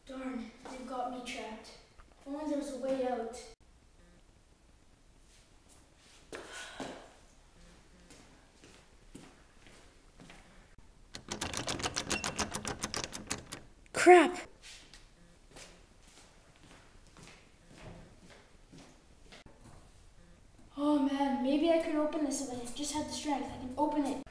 Darn, they've got me trapped. If only there was a way out. Crap! Oh man, maybe I can open this if I just had the strength. I can open it.